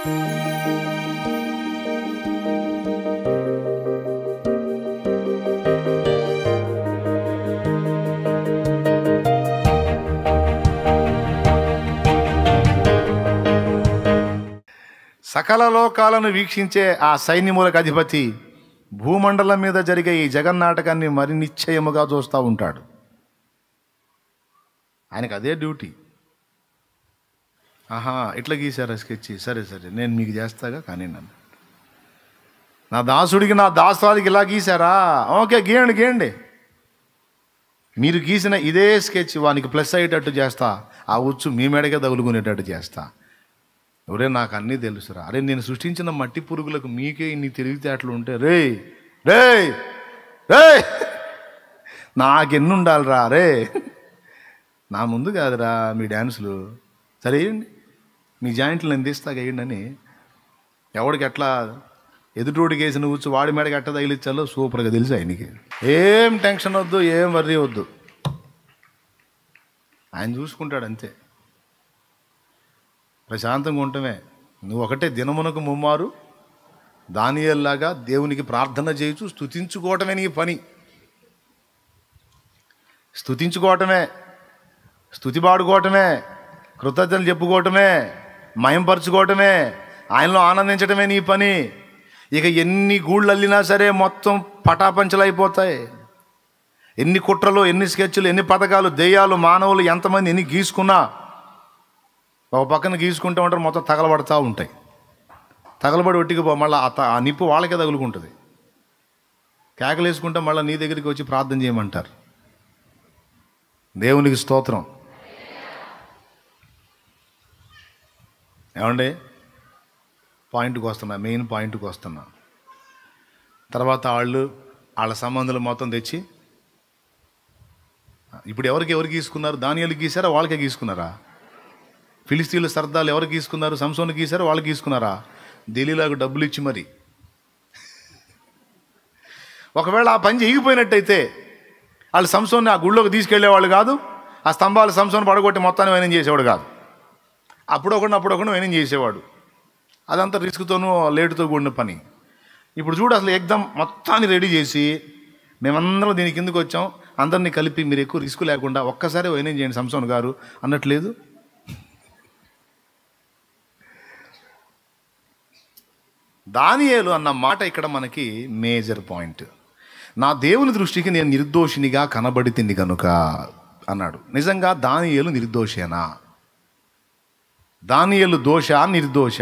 సకల లోకాలను వీక్షించే ఆ సైన్యములకు అధిపతి భూమండలం మీద జరిగే ఈ జగన్నాటకాన్ని మరి నిశ్చయముగా చూస్తూ ఉంటాడు. ఆయనకు అదే డ్యూటీ. ఆహా, ఇట్లా గీశారా స్కెచ్, సరే సరే నేను మీకు చేస్తాగా, కానీ నన్ను నా దాసుడికి నా దాసుడికి ఇలా గీశారా, ఓకే గీయండి గీయండి. మీరు గీసిన ఇదే స్కెచ్ వానికి ప్లస్ అయ్యేటట్టు చేస్తా, ఆ ఉచ్చు మీ మెడకే తగులుకునేటట్టు చేస్తా. ఎవరే నాకు అన్నీ తెలుసురా. అరే నేను సృష్టించిన మట్టి పురుగులకు మీకే ఇన్ని తెలివితేటలు ఉంటే రే రే రే నాకెన్ని ఉండాలిరా. రే నా ముందు కాదురా మీ డ్యాన్సులు, సరే వేయండి మీ జాయింట్లు నేను తీస్తాగా వేయండి అని ఎవడికి ఎట్లా ఎదుటోడికి వేసిన కూర్చు వాడి మేడకి ఎట్ట తగిలిచ్చాలో సూపర్గా తెలుసు ఆయనకి. ఏం టెన్షన్ వద్దు, ఏం వర్రీ వద్దు, ఆయన చూసుకుంటాడు అంతే. ప్రశాంతంగా ఉండటమే. నువ్వు ఒకటే దినమునకు ముమ్మారు దానియేలులాగా దేవునికి ప్రార్థన చేయొచ్చు, స్తుతించుకోవటమే నీ పని. స్తుతించుకోవటమే, స్తుతి పాడుకోవటమే, కృతజ్ఞతలు చెప్పుకోవటమే, మయంపరుచుకోవటమే, ఆయనలో ఆనందించటమే నీ పని. ఇక ఎన్ని గూళ్ళు అల్లినా సరే మొత్తం పటాపంచలు అయిపోతాయి. ఎన్ని కుట్రలు, ఎన్ని స్కెచ్లు, ఎన్ని పథకాలు, దెయ్యాలు, మానవులు ఎంతమంది ఎన్ని గీసుకున్నా ఒక పక్కన గీసుకుంటూ ఉంటారు, మొత్తం తగలబడతా ఉంటాయి. తగలబడి ఒట్టికి మళ్ళీ ఆ నిప్పు వాళ్ళకే తగులుకుంటుంది. కేకలు వేసుకుంటే మళ్ళీ నీ దగ్గరికి వచ్చి ప్రార్థన చేయమంటారు. దేవునికి స్తోత్రం. ఏమండి, పాయింట్కి వస్తున్నా, మెయిన్ పాయింట్కి వస్తున్నా. తర్వాత వాళ్ళ సంబంధాలు మొత్తం తెచ్చి ఇప్పుడు ఎవరు గీసుకున్నారు? దానియేలు గీసారా, వాళ్ళకే గీసుకున్నారా? ఫిలిస్తీన్ల సర్దాలు ఎవరు గీసుకున్నారు? సంసోను గీసారా, వాళ్ళు గీసుకున్నారా? ఢిల్లీలాగా డబ్బులు ఇచ్చి మరి. ఒకవేళ ఆ పని చేయకపోయినట్టయితే వాళ్ళు సంసోన్ని ఆ గుళ్ళోకి తీసుకెళ్లేవాళ్ళు కాదు, ఆ స్తంభాలు సంసోను పడగొట్టి మొత్తాన్ని వైనం చేసేవాడు కాదు. అప్పుడొకడు వైనం చేసేవాడు. అదంతా రిస్క్తోనూ లేటుతో కూడిన పని. ఇప్పుడు చూడు, అసలు ఎగ్జామ్ మొత్తాన్ని రెడీ చేసి మేమందరం దీని కిందకు వచ్చాం, అందరినీ కలిపి మీరు ఎక్కువ రిస్క్ లేకుండా ఒక్కసారి వైనం చేయండి సంసోన్ గారు అన్నట్లేదు. దానియేలు అన్న మాట ఇక్కడ మనకి మేజర్ పాయింట్. నా దేవుని దృష్టికి నేను నిర్దోషినిగా కనబడితిని కనుక అన్నాడు. నిజంగా దానియేలు నిర్దోషేనా? దానియేలు దోష నిర్దోష?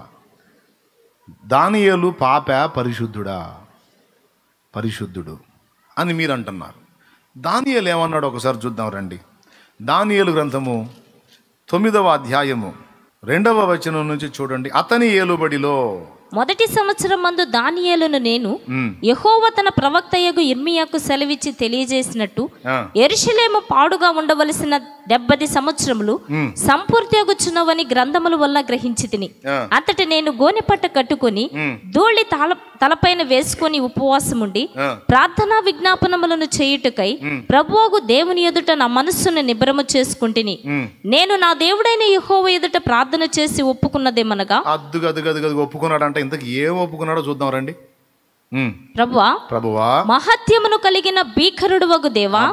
దానియేలు పాప పరిశుద్ధుడా? పరిశుద్ధుడు అని మీరు అంటున్నారు. దానియేలు ఏమన్నాడు ఒకసారి చూద్దాం రండి. దానియేలు గ్రంథము 9వ అధ్యాయము 2వ వచనం నుంచి చూడండి. అతని ఏలుబడిలో మొదటి సంవత్సరం మందు దానియేలును నేను యెహోవా తన ప్రవక్తయగు యిర్మీయాకు సెలవిచ్చి తెలియజేసినట్టు యెరూషలేము పాడుగా ఉండవలసిన 70 సంవత్సరములు సంపూర్తియగుచున్నవని గ్రంథముల వల్ల గ్రహించి తిని. అంతటి నేను గోనెపట్ట కట్టుకొని ధూళి తలపైన వేసుకొని ఉపవాసముండి ప్రార్థనా విజ్ఞాపనములను చేయుటకై ప్రభువగు దేవుని ఎదుట నా మనస్సును నిబ్రమ చేసుకుంటుని. నేను నా దేవుడైన యెహోవా ఎదుట ప్రార్థన చేసి ఒప్పుకున్నదేమనగా, ఒప్పుకున్నాడంటే ఇంతకు ఏం ఒప్పుకున్నాడో చూద్దాం రండి. ప్రభువా మహత్యమును కలిగిన భీకరుడు వగు దేవా,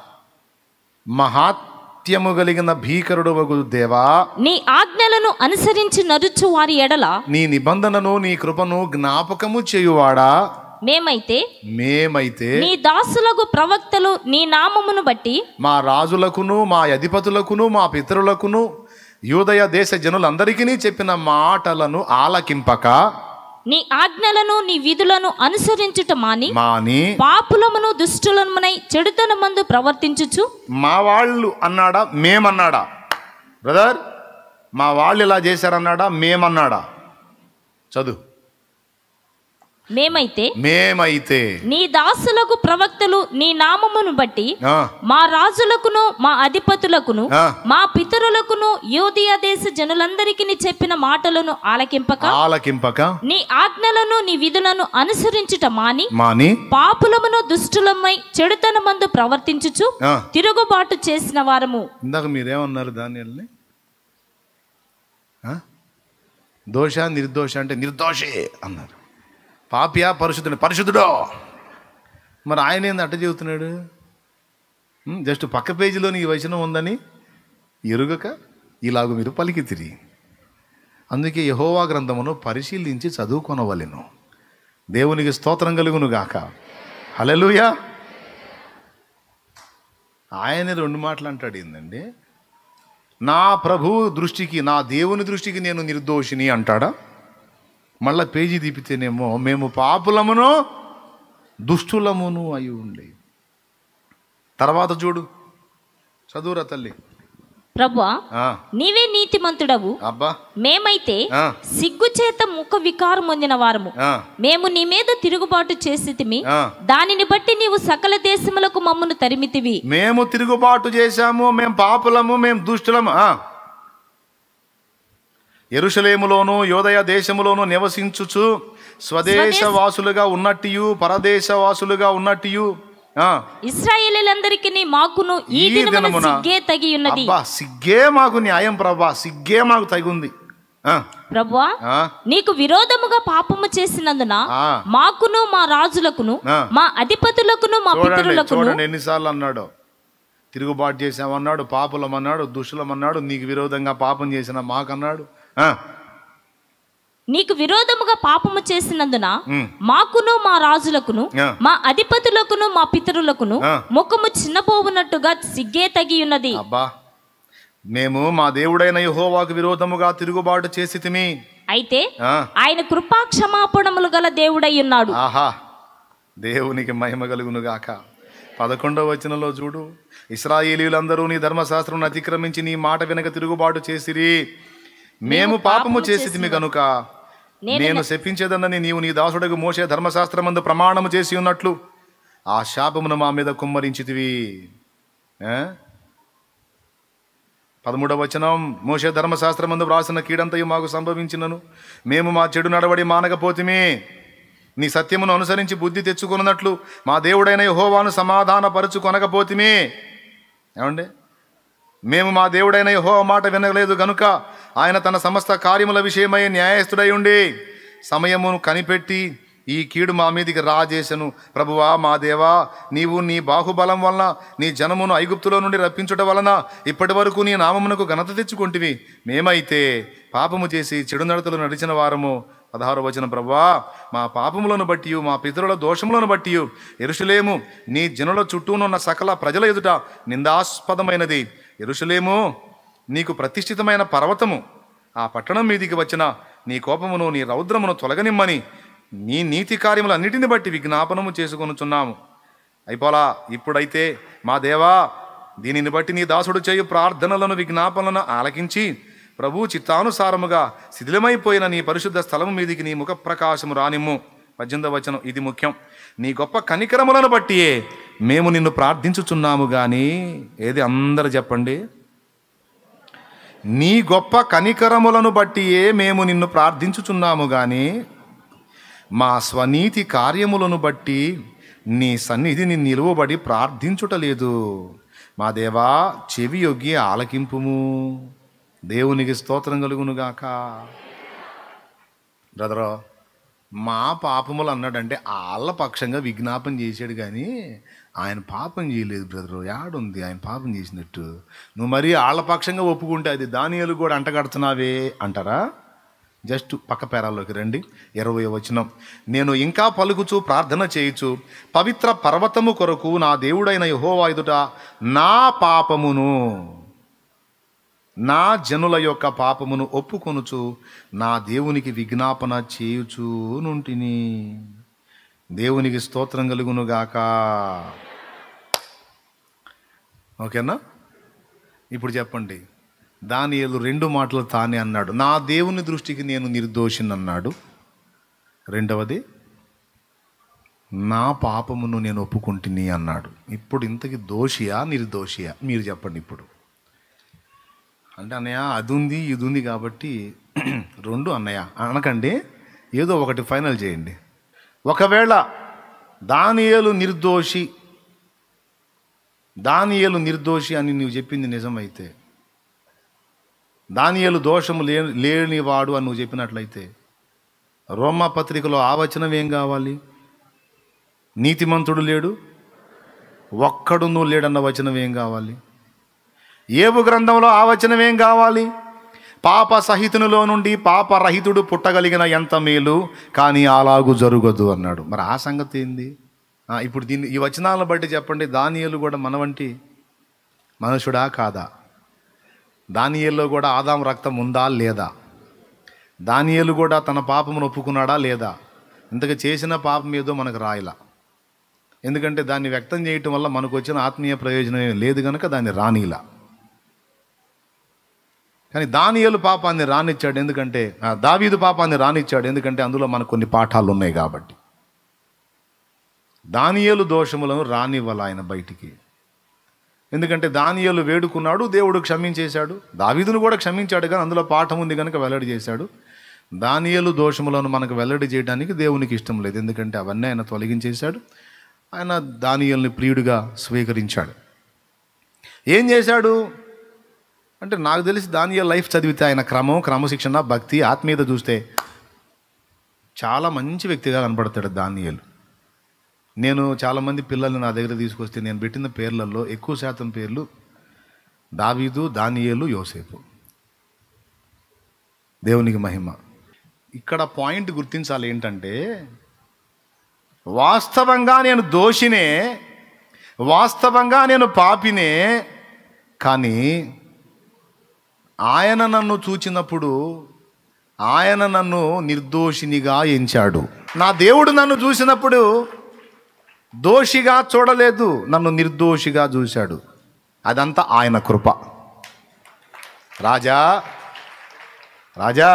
మహాత్యము కలిగిన భీకరుడు వగు దేవా, నీ ఆజ్ఞలను అనుసరించి నడుచు వారి ఎడల నీ నిబంధనను నీ కృపను జ్ఞాపకము చేయువాడా, మేమైతే నీ దాసులకు ప్రవక్తలు నీ నామమును బట్టి మా రాజులకును మా అధిపతులకును మా పితరులకును యూదయ దేశ జనులందరికీ చెప్పిన మాటలను ఆలకింపక నీ ఆజ్ఞలను నీ విధులను అనుసరించుట మాని పాపులమును దుష్టులమునై చెడుతనమందు ప్రవర్తించుచు. మా వాళ్ళు అన్నాడా మేమన్నాడా? బ్రదర్, మా వాళ్ళు ఇలా చేశారన్నాడా మేమన్నాడా? చదువు. మేమైతే నీ దాసులకు ప్రవక్తలు నీ నామమును బట్టి మా రాజులకును మా అధిపతులకును మా పితరులకును యూదయ దేశ జనులందరికీ చెప్పిన మాటలను ఆలకింపక నీ ఆజ్ఞలను నీ విధులను అనుసరించుట మాని పాపులమును దుష్టులమై చెడుతనమందు ప్రవర్తించుచు తిరుగుబాటు చేసిన వారము. ఇందాక మీరేమన్నారు దానియేలుని? దోష నిర్దోష అంటే నిర్దోషే అన్నారు. పాపియా పరిశుద్ధుడు, పరిశుద్ధుడో. మరి ఆయన ఏంది అట్ట చెబుతున్నాడు? జస్ట్ పక్క పేజీలోని ఈ వచనం ఉందని ఎరుగక ఇలాగ మీరు పలికితిరి. అందుకే యెహోవా గ్రంథమును పరిశీలించి చదువుకొనవలెను. దేవునికి స్తోత్రం కలుగును గాక. హల్లెలూయా. ఆయనే 2 మాటలు అంటాడు. ఏందండి? నా ప్రభు దృష్టికి, నా దేవుని దృష్టికి నేను నిర్దోషిని అంటాడా? మళ్ళా పేజీ తీపితేనేమో మేము పాపులమును దుష్టులమును అయి ఉండి. తర్వాత చూడు, చదువురా తల్లి. ప్రభువా, నీవే నీతిమంతుడవు, అబ్బా మేమైతే సిగ్గు చేత ముఖ వికారం పొందిన వారము. మేము నీ మీద తిరుగుబాటు చేసితిమి, దానిని బట్టి నీవు సకల దేశములకు మమ్మను తరిమితివి. మేము తిరుగుబాటు చేశాము, మేము పాపులము, మేము దుష్టులము. యెరూషలేములోను యోదయ దేశములోను నివసించుచు స్వదేశవాసులుగా ఉన్నట్టు పరదేశవాసులుగా ఉన్నట్టు ఇశ్రాయేలీయులందరికీ మాకును ఈ దినమున సిగ్గే తగి ఉన్నది. సిగ్గే మాకు న్యాయం ప్రభా, సిగ్గే మాకు తగుంది. ప్రభువా, నీకు విరోధముగా పాపము చేసినందున మాకును మా రాజులకును మా అధిపతులకును మా పితరులకును. చూడండి ఎన్నిసార్లు అన్నాడు. తిరుగుబాటు చేసామన్నాడు, పాపులమన్నాడు, దుష్టులమన్నాడు, నీకు విరోధంగా పాపం చేసిన మాకన్నాడు. నీకు విరోధముగా పాపము చేసినందున మాకును మా రాజులకును మా అధిపతులకును మా పితరులకును ముఖము చిన్నపోవునట్టుగా సిగ్గే తగి ఉన్నది. అబ్బా, మేము మా దేవుడైన యెహోవాకు విరోధముగా తిరుగుబాటు చేసితిమి, అయితే ఆయన కృపా క్షమాపణములు గల దేవుడై ఉన్నాడు. ఆహా, దేవునికి మహిమ కలుగును గాక. 11వ వచనంలో చూడు, ఇశ్రాయేలీయులందరూ నీ ధర్మశాస్త్రం అతిక్రమించి నీ మాట వెనక తిరుగుబాటు చేసిరి. మేము పాపము చేసితిమి గనుక నేను శపించేదన్నని నీవు నీ దాసుడకు మోషే ధర్మశాస్త్రమందు ప్రమాణము చేసి ఉన్నట్లు ఆ శాపమును మా మీద కుమ్మరించితివి. 13వ వచనం, మోషే ధర్మశాస్త్రమందు వ్రాసిన కీడంతయు మాకు సంభవించినను మేము మా చెడు నడవడి మానకపోతిమి. నీ సత్యమును అనుసరించి బుద్ధి తెచ్చుకున్నట్లు మా దేవుడైన యెహోవాను సమాధాన పరుచుకొనకపోతిమి. ఏమండి? మేము మా దేవుడైన యెహోవా మాట వినలేదు గనుక ఆయన తన సమస్త కార్యముల విషయమై న్యాయస్థుడై ఉండి సమయమును కనిపెట్టి ఈ కీడు మా మీదికి రాజేసెను. ప్రభువా, మా దేవా, నీవు నీ బాహుబలం వలన నీ జనమును ఐగుప్తులో నుండి రప్పించుట వలన ఇప్పటి వరకు నీ నామమునకు ఘనత తెచ్చుకొంటివి. మేమైతే పాపము చేసి చెడు నడతలు నడిచిన వారము. 16వ వచనం, ప్రభువా, మా పాపములను బట్టి మా పితరుల దోషములను బట్టి యెరూషలేము నీ జనుల చుట్టూనున్న సకల ప్రజల ఎదుట నిందాస్పదమైనది. యెరూషలేము నీకు ప్రతిష్ఠితమైన పర్వతము. ఆ పట్టణం మీదికి వచ్చిన నీ కోపమును నీ రౌద్రమును తొలగనిమ్మని నీ నీతి కార్యములన్నిటిని బట్టి విజ్ఞాపనము చేసుకొనుచున్నాము. అయిపోలా. ఇప్పుడైతే మా దేవా, దీనిని బట్టి నీ దాసుడు చేయు ప్రార్థనలను విజ్ఞాపనలను ఆలకించి ప్రభు చిత్తానుసారముగా శిథిలమైపోయిన నీ పరిశుద్ధ స్థలము మీదికి నీ ముఖ ప్రకాశము రానిమ్ము. 18వ వచనం, ఇది ముఖ్యం. నీ గొప్ప కనికరములను బట్టియే మేము నిన్ను ప్రార్థించుచున్నాము గాని, ఏది అందరూ చెప్పండి, నీ గొప్ప కనికరములను బట్టియే మేము నిన్ను ప్రార్థించుచున్నాము గాని మా స్వనీతి కార్యములను బట్టి నీ సన్నిధిని నిలువబడి ప్రార్థించుటలేదు. మా దేవా, చెవి యొగ్గి ఆలకింపుము. దేవునికి స్తోత్రం కలుగునుగాక. బ్రదరో, మా పాపములు అన్నాడంటే వాళ్ళ పక్షంగా విజ్ఞాపన చేశాడు కానీ ఆయన పాపం చేయలేదు. బ్రదరు, యాడుంది ఆయన పాపం చేసినట్టు? నువ్వు మరీ వాళ్ళ పక్షంగా ఒప్పుకుంటే అది దానియేలు కూడా అంటగడుతున్నావే అంటారా? జస్ట్ పక్క పేరాల్లోకి రండి. 20వ వచనం, నేను ఇంకా పలుకుచు ప్రార్థన చేయుచు పవిత్ర పర్వతము కొరకు నా దేవుడైన యెహోవా ఎదుట నా పాపమును నా జనుల యొక్క పాపమును ఒప్పుకొనుచు నా దేవునికి విజ్ఞాపన చేయుచు నుంటిని. దేవునికి స్తోత్రం కలుగునుగాక. ఓకేనా? ఇప్పుడు చెప్పండి, దానియేలు 2 మాటలు తానే అన్నాడు. నా దేవుని దృష్టికి నేను నిర్దోషిని అన్నాడు. రెండవది, నా పాపమును నేను ఒప్పుకుంటుని అన్నాడు. ఇప్పుడు ఇంతకి దోషియా నిర్దోషియా మీరు చెప్పండి. ఇప్పుడు అంటే అన్నయ్య అది ఉంది ఇది ఉంది కాబట్టి 2 అన్నయ్య అనకండి, ఏదో ఒకటి ఫైనల్ చేయండి. ఒకవేళ దానియేలు నిర్దోషి అని నువ్వు చెప్పింది నిజమైతే దానియేలు దోషము లేనివాడు అని నువ్వు చెప్పినట్లయితే రోమా పత్రికలో ఆ వచనం ఏం కావాలి? నీతిమంతుడు లేడు, ఒక్కడును లేడన్న వచనం ఏం కావాలి? ఏబు గ్రంథంలో ఆ వచనం ఏం కావాలి? పాప సహితునిలో నుండి పాపరహితుడు పుట్టగలిగిన ఎంత మేలు, కానీ అలాగూ జరగదు అన్నాడు. మరి ఆ సంగతి ఏంది? ఇప్పుడు ఈ వచనాలను బట్టి చెప్పండి, దానియేలు కూడా మన వంటి మనుషుడా కాదా? దానియేలులో కూడా ఆదాము రక్తం ఉందా లేదా? దానియేలు కూడా తన పాపమును ఒప్పుకున్నాడా లేదా? ఇంతగా చేసిన పాపం ఏదో మనకు రాయలా. ఎందుకంటే దాన్ని వ్యక్తం చేయటం వల్ల మనకు వచ్చిన ఆత్మీయ ప్రయోజనం లేదు కనుక దాన్ని రానిలా. కానీ దానియేలు పాపాన్ని రానిచ్చాడు, ఎందుకంటే దావీదు పాపాన్ని రానిచ్చాడు, ఎందుకంటే అందులో మనకు కొన్ని పాఠాలు ఉన్నాయి కాబట్టి. దానియేలు దోషములను రానివ్వాలి ఆయన బయటికి. ఎందుకంటే దానియేలు వేడుకున్నాడు, దేవుడు క్షమించేశాడు. దావీదును కూడా క్షమించాడు, కానీ అందులో పాఠం ఉంది కనుక వెల్లడి చేశాడు. దానియేలు దోషములను మనకు వెల్లడి చేయడానికి దేవునికి ఇష్టం లేదు, ఎందుకంటే అవన్నీ ఆయన తొలగించేశాడు. ఆయన దానియేలుని ప్రియుడిగా స్వీకరించాడు. ఏం చేశాడు అంటే, నాకు తెలిసి దానియేలు లైఫ్ చదివితే ఆయన క్రమశిక్షణ, భక్తి, ఆత్మీయత చూస్తే చాలా మంచి వ్యక్తిగా కనపడతాడు దానియేలు. నేను చాలామంది పిల్లల్ని నా దగ్గర తీసుకొస్తే నేను పెట్టిన పేర్లలో ఎక్కువ శాతం పేర్లు దావీదు, దానియేలు, యోసేపు. దేవునికి మహిమ. ఇక్కడ పాయింట్ గుర్తించాలి ఏంటంటే, వాస్తవంగా నేను దోషినే, వాస్తవంగా నేను పాపినే, కానీ ఆయన నన్ను చూచినప్పుడు ఆయన నన్ను నిర్దోషినిగా ఎంచాడు. నా దేవుడు నన్ను చూసినప్పుడు దోషిగా చూడలేదు, నన్ను నిర్దోషిగా చూశాడు. అదంతా ఆయన కృప. రాజా రాజా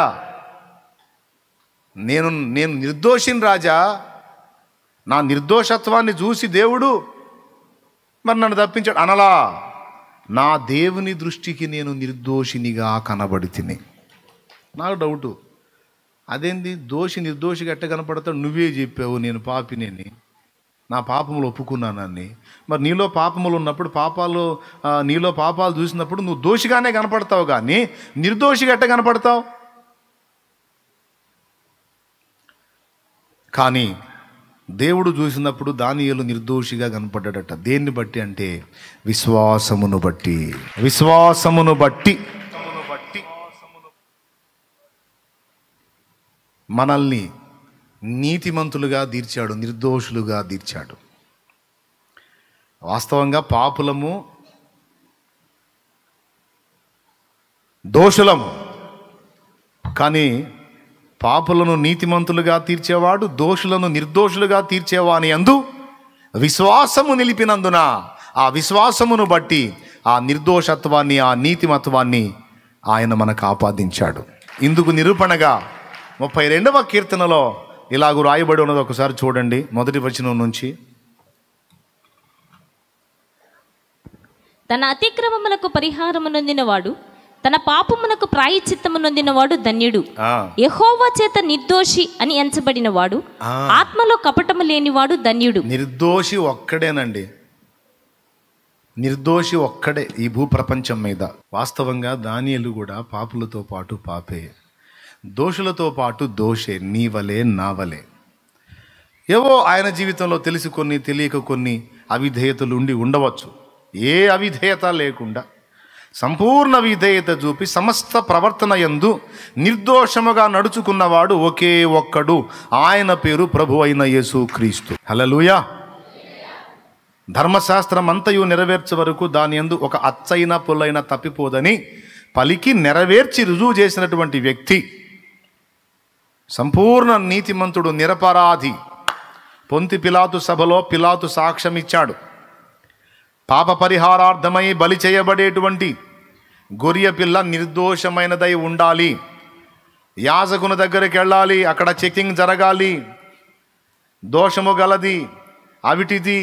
నేను నిర్దోషిని రాజా. నా నిర్దోషత్వాన్ని చూసి దేవుడు మరి నన్ను తప్పించాడు అనలా. నా దేవుని దృష్టికి నేను నిర్దోషినిగా కనబడి తిని. నాకు డౌటు, అదేంది నిర్దోషిగా ఎట్ట కనపడతాడు? నువ్వే చెప్పావు నేను పాపినేని, నా పాపములు ఒప్పుకున్నానని. మరి నీలో పాపములు ఉన్నప్పుడు నీలో పాపాలు చూసినప్పుడు నువ్వు దోషిగానే కనపడతావు, కానీ నిర్దోషిగా ఎట్ట కనపడతావు? కానీ దేవుడు చూసినప్పుడు దానియేలు నిర్దోషిగా కనపడ్డాడట. దేన్ని బట్టి అంటే విశ్వాసమును బట్టి. విశ్వాసమును బట్టి మనల్ని నీతిమంతులుగా తీర్చాడు, నిర్దోషులుగా తీర్చాడు. వాస్తవంగా పాపులము, దోషులము, కానీ పాపులను నీతిమంతులుగా తీర్చేవాడు, దోషులను నిర్దోషులుగా తీర్చేవాని యందు విశ్వాసము నిలిపినందున ఆ విశ్వాసమును బట్టి ఆ నిర్దోషత్వాన్ని, ఆ నీతిమత్వాన్ని ఆయన మనకు ఆపాదించాడు. ఇందుకు నిరూపణగా 32వ కీర్తనలో ఇలాగూ రాయబడి ఉన్నది. ఒకసారి చూడండి, మొదటి వచనం నుంచి. తన అతిక్రమములకు పరిహారము నొందినవాడు, తన పాపమునకు ప్రాయశ్చిత్తము నొందినవాడు ధన్యుడు. యెహోవా చేత నిర్దోషి అని ఎంచబడినవాడు, ఆత్మలో కపటము లేనివాడు ధన్యుడు. నిర్దోషి ఒక్కడేనండి, నిర్దోషి ఒక్కడే ఈ భూప్రపంచం మీద. వాస్తవంగా దానియేలు కూడా పాపులతో పాటు పాపే, దోషులతో పాటు దోషే, నీ వలే నా వలే. ఏవో ఆయన జీవితంలో తెలిసి కొన్ని, తెలియక కొన్ని అవిధేయతలు ఉండి ఉండవచ్చు. ఏ అవిధేయత లేకుండా సంపూర్ణ విధేయత చూపి సమస్త ప్రవర్తన యందు నిర్దోషముగా నడుచుకున్నవాడు ఒకే ఒక్కడు, ఆయన పేరు ప్రభు అయిన యేసుక్రీస్తు. హల్లెలూయా. ధర్మశాస్త్రం అంతయు నెరవేర్చే వరకు దాని యందు ఒక అచ్చైన పొల్లైన తప్పిపోదని పలికి నెరవేర్చి రుజువు చేసినటువంటి వ్యక్తి, సంపూర్ణ నీతిమంతుడు, నిరపరాధి. పొంతి పిలాతు సభలో పిలాతు సాక్ష్యం ఇచ్చాడు. పాప పరిహారార్థమై బలి చేయబడేటువంటి గొర్రె పిల్ల నిర్దోషమైనదై ఉండాలి. యాజకుని దగ్గరికి వెళ్ళాలి, అక్కడ చెకింగ్ జరగాలి. దోషము గలది, అవిటిది,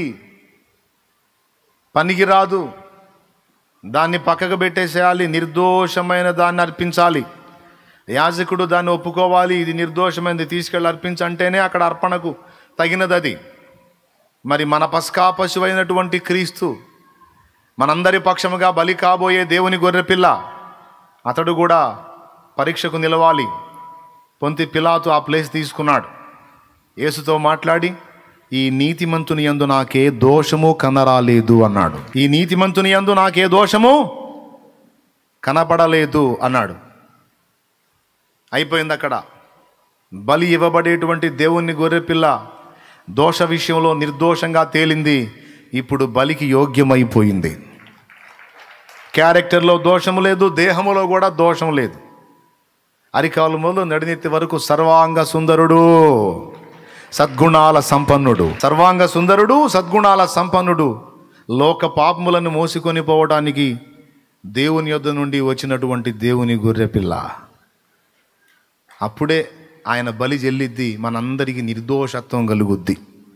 పనికిరాదు, దాన్ని పక్కకు పెట్టేసేయాలి. నిర్దోషమైన దాన్ని అర్పించాలి. యాజకుడు దాన్ని ఒప్పుకోవాలి, ఇది నిర్దోషమైనది, తీసుకెళ్ళి అర్పించంటేనే అక్కడ అర్పణకు తగినది అది. మరి మన పస్కా పశువు అయినటువంటి క్రీస్తు, మనందరి పక్షముగా బలి కాబోయే దేవుని గొర్రెపిల్ల, అతడు కూడా పరీక్షకు నిలవాలి. పొంతి పిలాతు ఆ ప్లేస్ తీసుకున్నాడు. యేసుతో మాట్లాడి, ఈ నీతిమంతుని యందు నాకే దోషము కనరాలేదు అన్నాడు. ఈ నీతిమంతుని యందు నాకే దోషము కనపడలేదు అన్నాడు. అయిపోయింది అక్కడ. బలి ఇవ్వబడేటువంటి దేవుని గొర్రెపిల్ల దోష విషయంలో నిర్దోషంగా తేలింది. ఇప్పుడు బలికి యోగ్యమైపోయింది. క్యారెక్టర్లో దోషము లేదు, దేహములో కూడా దోషం లేదు. అరికాలు మొదలు నడినెత్తి వరకు సర్వాంగ సుందరుడు, సద్గుణాల సంపన్నుడు. సర్వాంగ సుందరుడు, సద్గుణాల సంపన్నుడు. లోక పాపములను మోసుకొని పోవడానికి దేవుని యొద్ద నుండి వచ్చినటువంటి దేవుని గొర్రెపిల్ల. అప్పుడే ఆయన బలి చెల్లిద్ది. మనందరికీ నిర్దోషత్వం కలుగుద్ది.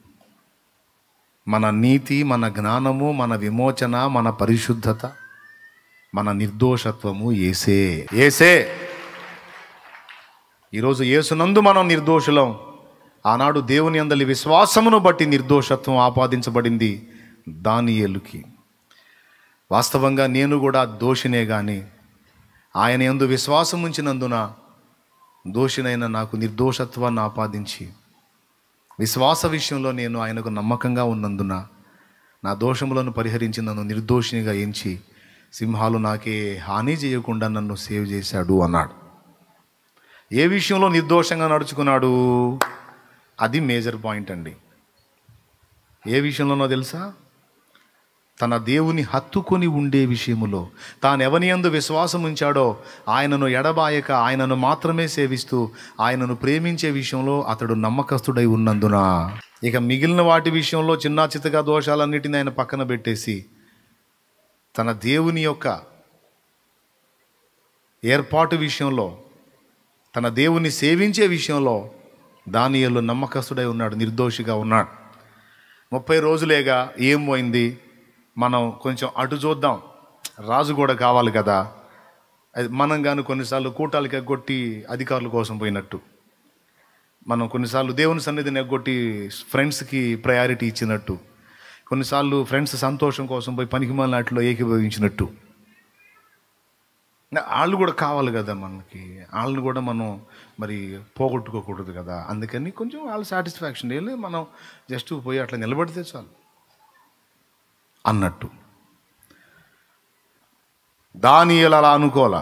మన నీతి, మన జ్ఞానము, మన విమోచన, మన పరిశుద్ధత, మన నిర్దోషత్వము యేసే. యేసే. ఈరోజు యేసునందు మనం నిర్దోషులం. ఆనాడు దేవుని అందలి విశ్వాసమును బట్టి నిర్దోషత్వం ఆపాదించబడింది దానియేలుకి. వాస్తవంగా నేను కూడా దోషినే, కానీ ఆయన యందు విశ్వాసం ఉంచినందున దోషినైన నాకు నిర్దోషత్వాన్ని ఆపాదించి, విశ్వాస విషయంలో నేను ఆయనకు నమ్మకంగా ఉన్నందున నా దోషములను పరిహరించి నన్ను నిర్దోషినిగా ఎంచి సింహాలు నాకే హాని చేయకుండా నన్ను సేవ్ చేశాడు అన్నాడు. ఏ విషయంలో నిర్దోషంగా నడుచుకున్నాడు? అది మేజర్ పాయింట్ అండి. ఏ విషయంలోనో తెలుసా? తన దేవుని హత్తుకొని ఉండే విషయములో, తాను ఎవని యందు విశ్వాసం ఉంచాడో ఆయనను ఎడబాయక ఆయనను మాత్రమే సేవిస్తూ ఆయనను ప్రేమించే విషయంలో అతడు నమ్మకస్తుడై ఉన్నందున, ఇక మిగిలిన వాటి విషయంలో చిన్న చితక దోషాలన్నిటిని ఆయన పక్కన పెట్టేసి తన దేవుని యొక్క ఏర్పాటు విషయంలో, తన దేవుని సేవించే విషయంలో దానియేలు నమ్మకస్తుడై ఉన్నాడు, నిర్దోషిగా ఉన్నాడు. 30 రోజులేగా ఏం పోయింది? మనం కొంచెం అటు చూద్దాం. రాజు కూడా కావాలి కదా. మనం కానీ కొన్నిసార్లు కూటాలకి ఎగ్గొట్టి అధికారుల కోసం పోయినట్టు, మనం కొన్నిసార్లు దేవుని సన్నిధిని ఎగ్గొట్టి ఫ్రెండ్స్కి ప్రయారిటీ ఇచ్చినట్టు, కొన్నిసార్లు ఫ్రెండ్స్ సంతోషం కోసం పోయి పనికిమాలిన వాటిలో ఏకీభవించినట్టు, వాళ్ళు కూడా కావాలి కదా మనకి. వాళ్ళని కూడా మనం మరి పోగొట్టుకోకూడదు కదా. అందుకని కొంచెం వాళ్ళ సాటిస్ఫాక్షన్ వెళ్ళి మనం జస్ట్ పోయి అట్లా నిలబడితే చాలు అన్నట్టు. దానియేలు అలా అనుకోలా.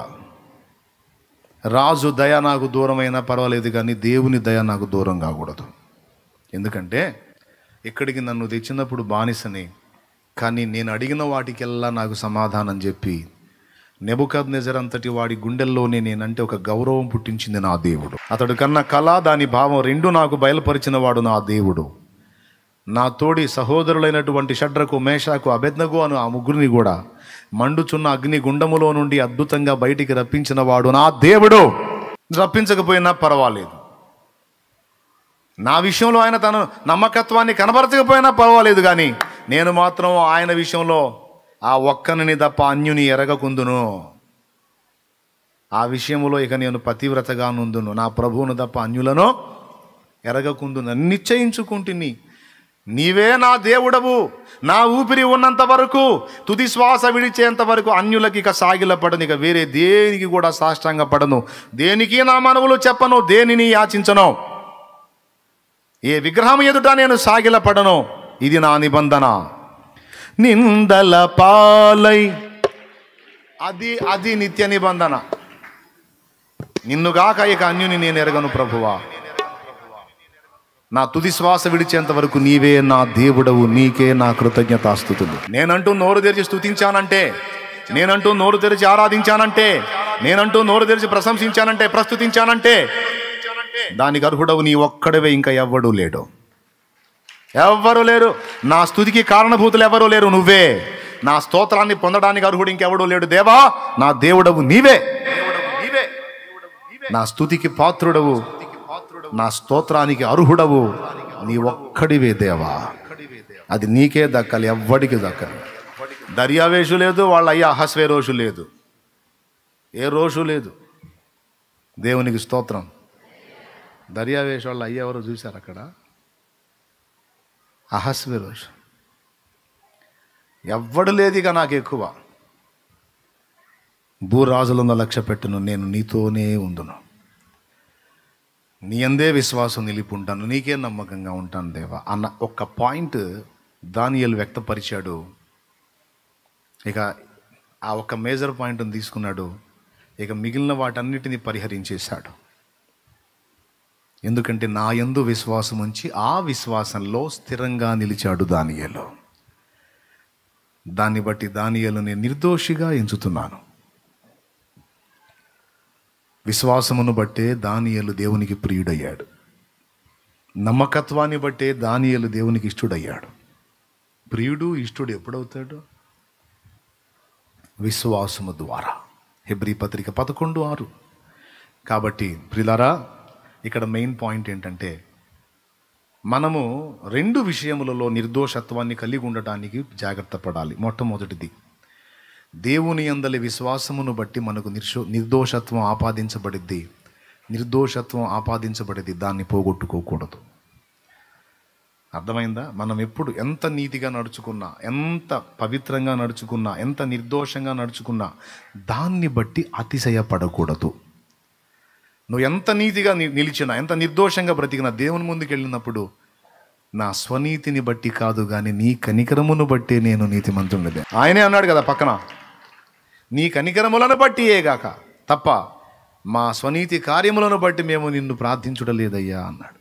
రాజు దయ నాకు దూరమైనా పర్వాలేదు, కానీ దేవుని దయ నాకు దూరం కాకూడదు. ఎందుకంటే ఇక్కడికి నన్ను తెచ్చినప్పుడు బానిసని, కానీ నేను అడిగిన వాటికెల్లా నాకు సమాధానం చెప్పి నెబుకద్నెజర్ అంతటి వాడి గుండెల్లోనే నేనంటే ఒక గౌరవం పుట్టించింది నా దేవుడు. అతడు కన్న కళ, దాని భావం రెండు నాకు బయలుపరిచిన వాడు నా దేవుడు. నా తోడి సహోదరులైనటువంటి షడ్రకు, మేషాకు, అబేద్నెగో అను ఆ ముగ్గురిని కూడా మండుచున్న అగ్ని గుండములో నుండి అద్భుతంగా బయటికి రప్పించిన వాడు నా దేవుడు. రప్పించకపోయినా పర్వాలేదు, నా విషయంలో ఆయన తన నమ్మకత్వాన్ని కనబరచకపోయినా పర్వాలేదు, కానీ నేను మాత్రం ఆయన విషయంలో ఆ ఒక్కనిని తప్ప అన్యుని ఎరగకుందును. ఆ విషయంలో ఇక నేను పతివ్రతగా నుందును, నా ప్రభువును తప్ప అన్యులను ఎరగకుందును నిశ్చయించుకుంటుని. నీవే నా దేవుడవు, నా ఊపిరి ఉన్నంత వరకు, తుది శ్వాస విడిచేంత వరకు అన్యులకి ఇక సాగిలపడను, ఇక వేరే దేనికి కూడా సాష్టాంగ పడను, దేనికి నా మనవులు చెప్పను, దేనిని యాచించను, ఏ విగ్రహం ఎదుట నేను సాగిలపడను. ఇది నా నిబంధన. నిందల పాలై, అది నిత్య నిబంధన. నిన్నుగాక ఇక అన్యుని నేను ఎరగను ప్రభువా. నా తుది శ్వాస విడిచేంత వరకు నీవే నా దేవుడవు, నీకే నా కృతజ్ఞతాస్తుతులు. నేనంటూ నోరు తెరిచి స్తుతించానంటే, నేనంటూ నోరు తెరిచి ఆరాధించానంటే, నేనంటూ నోరు తెరిచి ప్రశంసించానంటే, ప్రస్తుతించానంటే దానికి అర్హుడవు నీ ఒక్కడవే, ఇంకా ఎవ్వడూ లేడు, ఎవ్వరూ లేరు. నా స్తుతికి కారణభూతులు ఎవరూ లేరు, నువ్వే. నా స్తోత్రాన్ని పొందడానికి అర్హుడు ఇంకెవడూ లేడు. దేవా, నా దేవుడవు నీవే. నా స్తుతికి పాత్రుడవు, నా స్తోత్రానికి అర్హుడవు నీ ఒక్కడివే దేవా. అది నీకే దక్కాలి, ఎవ్వడికి దక్కలి. దర్యావేషు లేదు, వాళ్ళ అయ్యా అహస్వేరోషు లేదు, ఏ రోషు లేదు. దేవునికి స్తోత్రం. దర్యావేషు వాళ్ళ అయ్య ఎవరో చూశారు అక్కడ? అహస్వేరోషు. ఎవ్వడు లేదు ఇక నాకు ఎక్కువ. భూరాజులను లక్ష్య పెట్టును, నేను నీతోనే ఉందును, నీ అందే విశ్వాసం నిలిపుంటాను, నీకే నమ్మకంగా ఉంటాను దేవా అన్న ఒక్క పాయింట్ దానియేలు వ్యక్తపరిచాడు. ఇక ఆ ఒక్క మేజర్ పాయింట్ని తీసుకున్నాడు, ఇక మిగిలిన వాటన్నిటిని పరిహరించేశాడు. ఎందుకంటే నా యందు విశ్వాసం ఉంచి ఆ విశ్వాసంలో స్థిరంగా నిలిచాడు దానియేలు. దాన్ని బట్టి దానియేలు నేను నిర్దోషిగా ఎంచుతున్నాను. విశ్వాసమును బట్టే దానియేలు దేవునికి ప్రియుడయ్యాడు. నమ్మకత్వాన్ని బట్టే దానియేలు దేవునికి ఇష్టుడయ్యాడు. ప్రియుడు ఇష్టుడు ఎప్పుడవుతాడు? విశ్వాసము ద్వారా. హెబ్రీ పత్రిక 11:6. కాబట్టి ప్రియులారా, ఇక్కడ మెయిన్ పాయింట్ ఏంటంటే మనము 2 విషయములలో నిర్దోషత్వాన్ని కలిగి ఉండటానికి జాగ్రత్త పడాలి. మొట్టమొదటిది, దేవుని యందలి విశ్వాసమును బట్టి మనకు నిర్దోషత్వం ఆపాదించబడిద్ది. నిర్దోషత్వం ఆపాదించబడిద్ది, దాన్ని పోగొట్టుకోకూడదు. అర్థమైందా? మనం ఎప్పుడు ఎంత నీతిగా నడుచుకున్నా, ఎంత పవిత్రంగా నడుచుకున్నా, ఎంత నిర్దోషంగా నడుచుకున్నా దాన్ని బట్టి అతిశయపడకూడదు. నువ్వు ఎంత నీతిగా నిలిచినా, ఎంత నిర్దోషంగా బ్రతికినా దేవుని ముందుకు వెళ్ళినప్పుడు నా స్వనీతిని బట్టి కాదు కానీ నీ కనికరమును బట్టే నేను నీతిమంతుడిదే. ఆయనే అన్నాడు కదా పక్కన, నీ కనికరములను బట్టియేగాక తప్ప మా స్వనీతి కార్యములను బట్టి మేము నిన్ను ప్రార్థించుటలేదయ్యా అన్నాడు.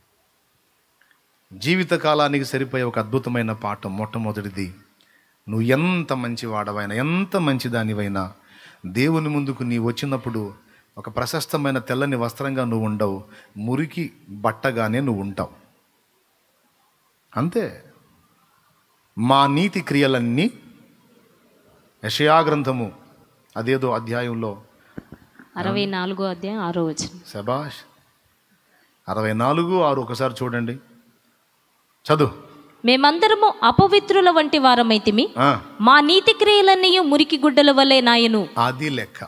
జీవితకాలానికి సరిపోయే ఒక అద్భుతమైన పాఠం. మొట్టమొదటిది, నువ్వు ఎంత మంచివాడవైనా, ఎంత మంచిదానివైనా దేవుని ముందుకు నీ వచ్చినప్పుడు ఒక ప్రశస్తమైన తెల్లని వస్త్రంగా నువ్వు ఉండవు, మురికి బట్టగానే నువ్వు ఉంటావు. అంతే. మా నీతి క్రియలన్నీ, యెషయా గ్రంథము అదేదో అధ్యాయంలో 64:6. శబాష్, 64:6 ఒకసారి చూడండి, చదువు. మేమందరము అపవిత్రుల వంటి వారమైతిమి, మా నీతి క్రియలన్నీ మురికి గుడ్డల వలె నాయను. అది లెక్క.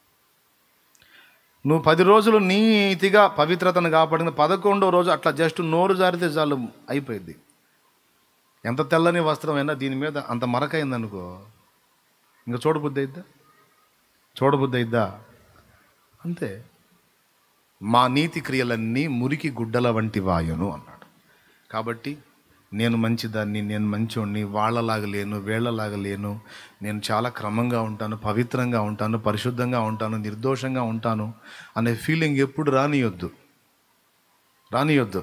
నువ్వు 10 రోజులు నీతిగా పవిత్రతను కాపాడిన 11వ రోజు అట్లా జస్ట్ నోరు జారితే చాలు అయిపోయింది. ఎంత తెల్లని వస్త్రమైనా దీని మీద అంత మరకైందనుకో, ఇంకా చూడబుద్ధి అయిద్దా? అంతే. మా నీతి క్రియలన్నీ మురికి గుడ్డల వంటి వాయును అన్నాడు. కాబట్టి నేను మంచిదాన్ని, నేను మంచోడిని, వాళ్ళలాగా లేను, వీళ్ళలాగా లేను, నేను చాలా క్రమంగా ఉంటాను, పవిత్రంగా ఉంటాను, పరిశుద్ధంగా ఉంటాను, నిర్దోషంగా ఉంటాను అనే ఫీలింగ్ ఎప్పుడు రానియొద్దు.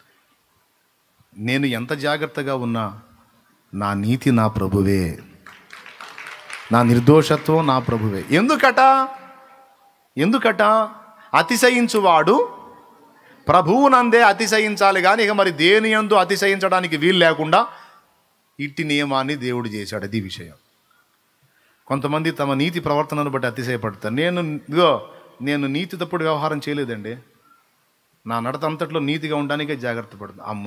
నేను ఎంత జాగ్రత్తగా ఉన్నా నా నీతి నా ప్రభువే, నా నిర్దోషత్వం నా ప్రభువే. ఎందుకట అతిశయించువాడు ప్రభువునందే అతిశయించాలి కానీ ఇక మరి దేని యందు అతిశయించడానికి వీలు లేకుండా ఇట్టి నియమాన్ని దేవుడు చేశాడు. అది విషయం. కొంతమంది తమ నీతి ప్రవర్తనను బట్టి అతిశయపడతారు. నేను నీతి తప్పుడు వ్యవహారం చేయలేదండి, నా నడత అంతట్లో నీతిగా ఉండడానికే జాగ్రత్త పడుతుంది. అమ్మ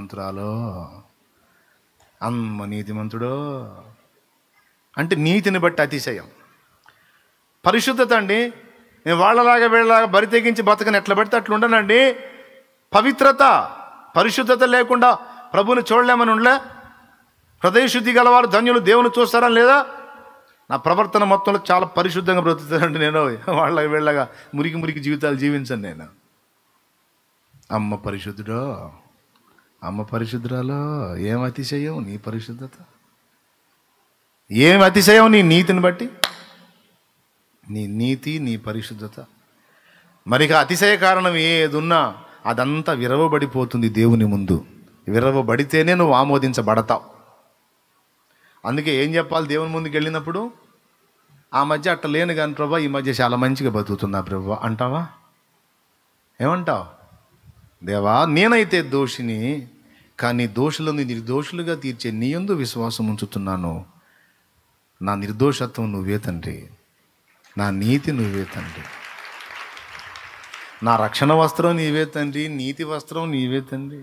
నీతిమంతుడో అంటే నీతిని బట్టి అతిశయం. పరిశుద్ధత అండి, నేను వాళ్ళలాగా వీళ్ళలాగా బరి తెగించి బతకని ఎట్లా పడితే అట్లా ఉండనండి. పవిత్రత, పరిశుద్ధత లేకుండా ప్రభువుని చూడలేమని ఉండలే. హృదయ శుద్ధి గలవారు ధన్యులు దేవుని చూస్తారని లేదా? నా ప్రవర్తన మొత్తంలో చాలా పరిశుద్ధంగా బ్రతుకుతానండి. నేను వాళ్ళ వీళ్ళగా మురికి జీవితాలు జీవించను నేను. అమ్మ పరిశుద్ధురాలో ఏం అతిశయం నీ పరిశుద్ధత, ఏం అతిశయం నీ నీతిని బట్టి, నీ నీతి నీ పరిశుద్ధత. మరి అతిశయ కారణం ఏదున్నా అదంతా విరవబడిపోతుంది దేవుని ముందు. విరవబడితేనే నువ్వు ఆమోదించబడతావు. అందుకే ఏం చెప్పాలి దేవుని ముందుకు వెళ్ళినప్పుడు? ఆ మధ్య అట్ట లేను కానీ ప్రభా, ఈ మధ్య చాలా మంచిగా బతుకుతున్నా ప్రభా అంటావా? ఏమంటావు? దేవా, నేనైతే దోషిని, కానీ దోషులను నిర్దోషులుగా తీర్చే నీ యందు విశ్వాసం ఉంచుతున్నాను. నా నిర్దోషత్వం నువ్వే తండ్రి, నా నీతి నువ్వే తండ్రి, నా రక్షణ వస్త్రం నీవే తండ్రి, నీతి వస్త్రం నీవే తండ్రి.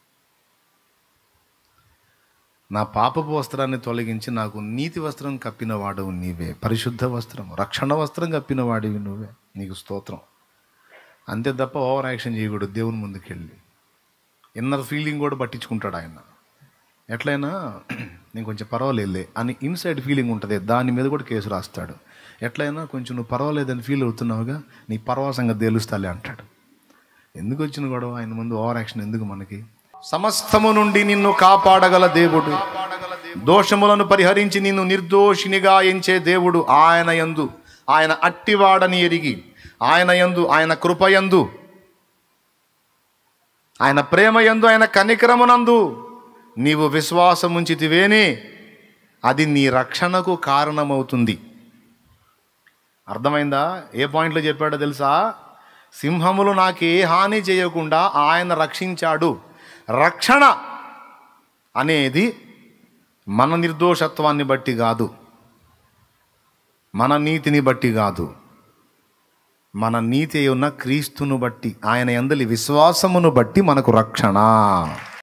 నా పాపపు వస్త్రాన్ని తొలగించి నాకు నీతి వస్త్రం కప్పిన వాడవు నీవే, పరిశుద్ధ వస్త్రం, రక్షణ వస్త్రం కప్పిన వాడివి నువ్వే. నీకు స్తోత్రం. అంతే తప్ప ఓవర్ యాక్షన్ చేయకూడదు. దేవుని ముందుకెళ్ళి ఇన్నర్ ఫీలింగ్ కూడా పట్టించుకుంటాడు ఆయన. ఎట్లయినా నేను కొంచెం పర్వాలేదులే అని ఇన్సైడ్ ఫీలింగ్ ఉంటుంది, దాని మీద కూడా కేసు రాస్తాడు. ఎట్లయినా కొంచెం నువ్వు పర్వాలేదని ఫీల్ అవుతున్నావుగా, నీ పర్వాసంగా తేలుస్తాలే అంటాడు. ఎందుకు వచ్చిన గొడవ? ఆయన ముందు ఓవర్ యాక్షన్ ఎందుకు మనకి? సమస్తము నుండి నిన్ను కాపాడగల దేవుడు, దోషములను పరిహరించి నిన్ను నిర్దోషినిగా ఎంచే దేవుడు ఆయన యందు, ఆయన అట్టివాడని ఎరిగి ఆయన యందు, ఆయన కృపయందు, ఆయన ప్రేమయందు, ఆయన కనికరమునందు నీవు విశ్వాసముంచితివేని అది నీ రక్షణకు కారణమవుతుంది. అర్థమైందా? ఏ పాయింట్లో చెప్పాడో తెలుసా? సింహములు నాకు ఏ హాని చేయకుండా ఆయన రక్షించాడు. రక్షణ అనేది మన నిర్దోషత్వాన్ని బట్టి కాదు, మన నీతిని బట్టి కాదు, మన నీతి ఉన్న క్రీస్తును బట్టి, ఆయన యందలి విశ్వాసమును బట్టి మనకు రక్షణ.